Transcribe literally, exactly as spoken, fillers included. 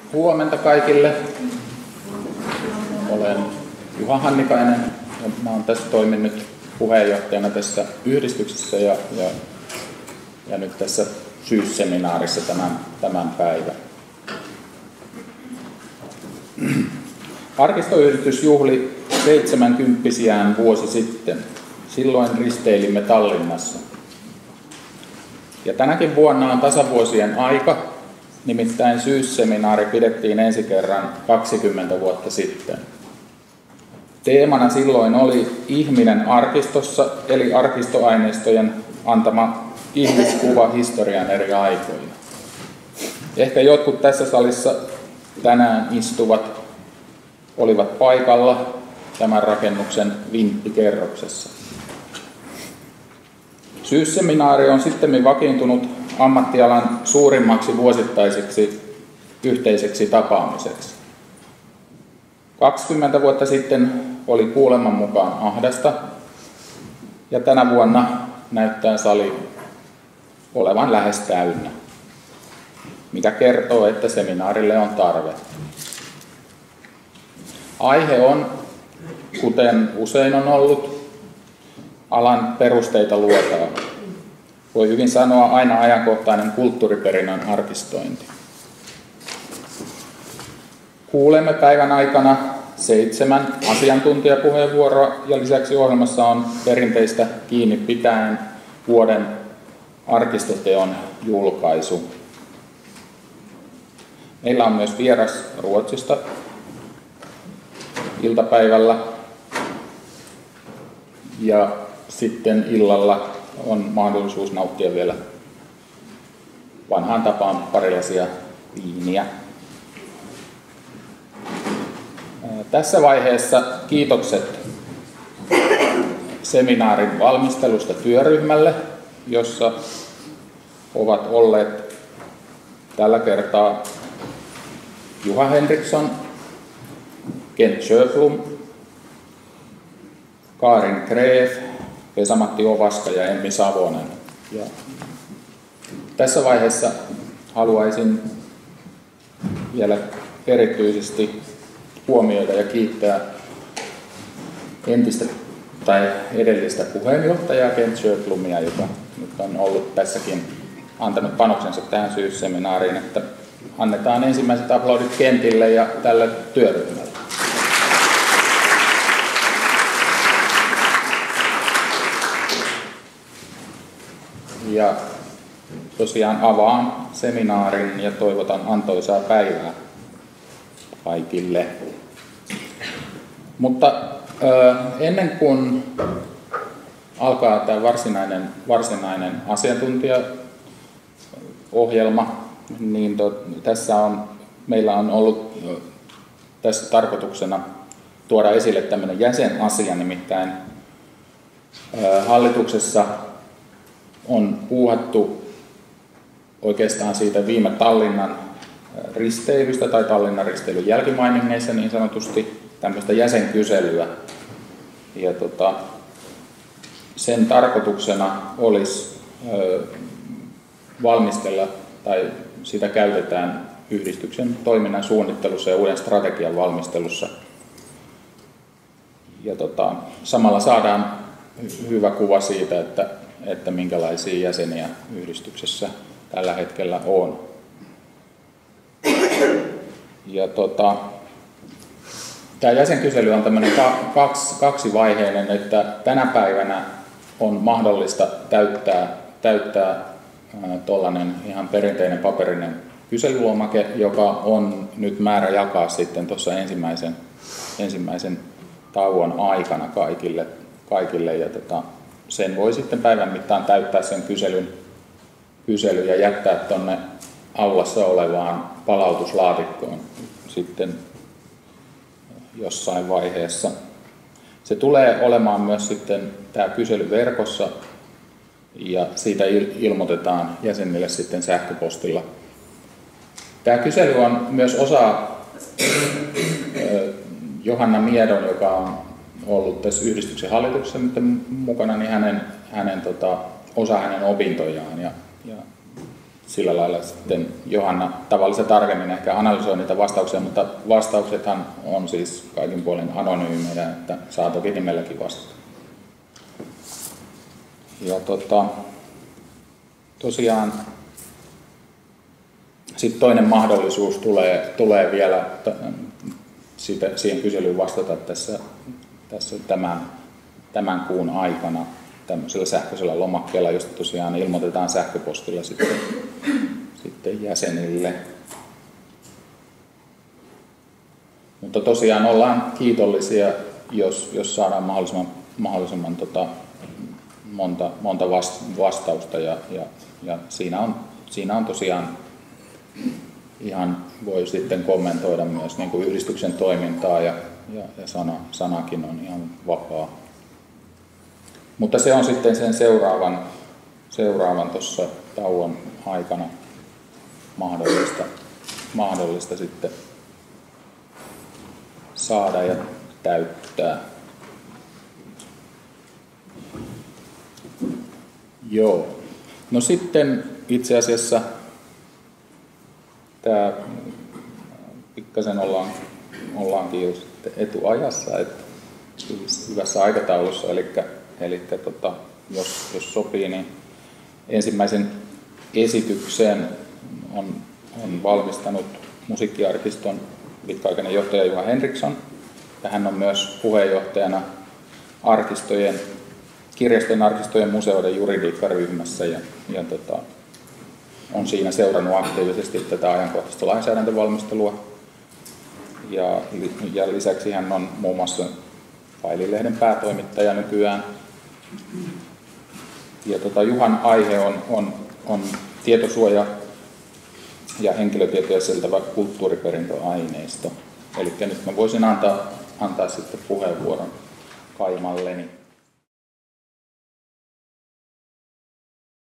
Huomenta kaikille. Olen Juha Hannikainen ja mä olen tässä toiminut puheenjohtajana tässä yhdistyksessä ja, ja, ja nyt tässä syysseminaarissa tämän, tämän päivän. Arkistoyhdistys juhli seitsemänkymppisiään vuosi sitten. Silloin risteilimme Tallinnassa. Ja tänäkin vuonna on tasavuosien aika, nimittäin syysseminaari pidettiin ensi kerran kaksikymmentä vuotta sitten. Teemana silloin oli ihminen arkistossa, eli arkistoaineistojen antama ihmiskuva historian eri aikoina. Ehkä jotkut tässä salissa tänään istuvat olivat paikalla tämän rakennuksen vinttikerroksessa. Syysseminaari on sittemmin vakiintunut ammattialan suurimmaksi vuosittaiseksi yhteiseksi tapaamiseksi. kaksikymmentä vuotta sitten oli kuuleman mukaan ahdasta, ja tänä vuonna näyttää sali olevan lähes täynnä, mikä kertoo, että seminaarille on tarve. Aihe on, kuten usein on ollut, alan perusteita luotaan. Voi hyvin sanoa aina ajankohtainen kulttuuriperinnön arkistointi. Kuulemme päivän aikana seitsemän asiantuntijapuheenvuoroa ja lisäksi ohjelmassa on perinteistä kiinni pitäen vuoden arkistoteon julkaisu. Meillä on myös vieras Ruotsista iltapäivällä ja sitten illalla on mahdollisuus nauttia vielä vanhaan tapaan parilaisia viiniä. Tässä vaiheessa kiitokset seminaarin valmistelusta työryhmälle, jossa ovat olleet tällä kertaa Juha Henriksson, Kent Sjöblom, Karin Greef, Vesa-Matti Ovaska ja Emmi Savonen. Ja tässä vaiheessa haluaisin vielä erityisesti huomioida ja kiittää entistä tai edellistä puheenjohtajaa Kent Sjöblomia, joka nyt on ollut tässäkin antanut panoksensa tähän syysseminaariin, että annetaan ensimmäiset aplodit Kentille ja tälle työryhmälle. Ja tosiaan avaan seminaarin ja toivotan antoisaa päivää kaikille. Mutta ö, ennen kuin alkaa tämä varsinainen, varsinainen asiantuntijaohjelma, niin to, tässä on, meillä on ollut ö, tässä tarkoituksena tuoda esille tämmöinen jäsenasia, nimittäin ö, hallituksessa on puuhattu oikeastaan siitä viime Tallinnan risteilystä tai Tallinnan risteilyn jälkimainingeissa niin sanotusti tämmöistä jäsenkyselyä. Ja tota, sen tarkoituksena olisi ö, valmistella tai sitä käytetään yhdistyksen toiminnan suunnittelussa ja uuden strategian valmistelussa. Ja tota, samalla saadaan hyvä kuva siitä, että että minkälaisia jäseniä yhdistyksessä tällä hetkellä on. Ja tota, tämä jäsenkysely on tämmöinen kaksi, kaksivaiheinen, että tänä päivänä on mahdollista täyttää, täyttää tuollainen ihan perinteinen paperinen kyselylomake, joka on nyt määrä jakaa sitten tuossa ensimmäisen, ensimmäisen tauon aikana kaikille, kaikille ja tota, sen voi sitten päivän mittaan täyttää sen kyselyn, kyselyn ja jättää tuonne aulassa olevaan palautuslaatikkoon sitten jossain vaiheessa. Se tulee olemaan myös sitten tämä kysely verkossa ja siitä ilmoitetaan jäsenille sitten sähköpostilla. Tämä kysely on myös osa Johanna Miedon, joka on ollut tässä yhdistyksen hallituksessa nyt mukana, niin hänen, hänen tota, osa hänen opintojaan. Ja, ja sillä lailla sitten Johanna tavallisen tarkemmin ehkä analysoi niitä vastauksia, mutta vastauksethan on siis kaikin puolin anonyymejä, että saa toki nimelläkin vastata. Ja tota, tosiaan sitten toinen mahdollisuus tulee, tulee vielä siitä, siihen kyselyyn vastata tässä, tässä tämän, tämän kuun aikana tämmöisellä sähköisellä lomakkeella, josta tosiaan ilmoitetaan sähköpostilla sitten, sitten jäsenille. Mutta tosiaan ollaan kiitollisia, jos, jos saadaan mahdollisimman, mahdollisimman tota, monta, monta vastausta ja, ja, ja siinä, on, siinä on tosiaan ihan voi sitten kommentoida myös niin kuin yhdistyksen toimintaa ja, ja, ja sana, sanakin on ihan vapaa. Mutta se on sitten sen seuraavan, seuraavan tuossa tauon aikana mahdollista, mahdollista sitten saada ja täyttää. Joo. No sitten itse asiassa tämä pikkasen ollaan, ollaankin jo sitten etuajassa, että hyvässä aikataulussa, eli, eli tota, jos, jos sopii, niin ensimmäisen esityksen on, on valmistanut Musiikkiarkiston pitkäaikainen johtaja Juha Henriksson, ja hän on myös puheenjohtajana arkistojen, kirjastojen, arkistojen, museoiden juridiikkaryhmässä ja, ja tota, on siinä seurannut aktiivisesti tätä ajankohtaista lainsäädäntövalmistelua. Ja, ja lisäksi hän on muun muassa Faililehden päätoimittaja nykyään. Ja tota, Juhan aihe on, on, on tietosuoja ja henkilötietoja sisältävä kulttuuriperintöaineisto. Eli nyt mä voisin antaa, antaa sitten puheenvuoron Kaimalleni.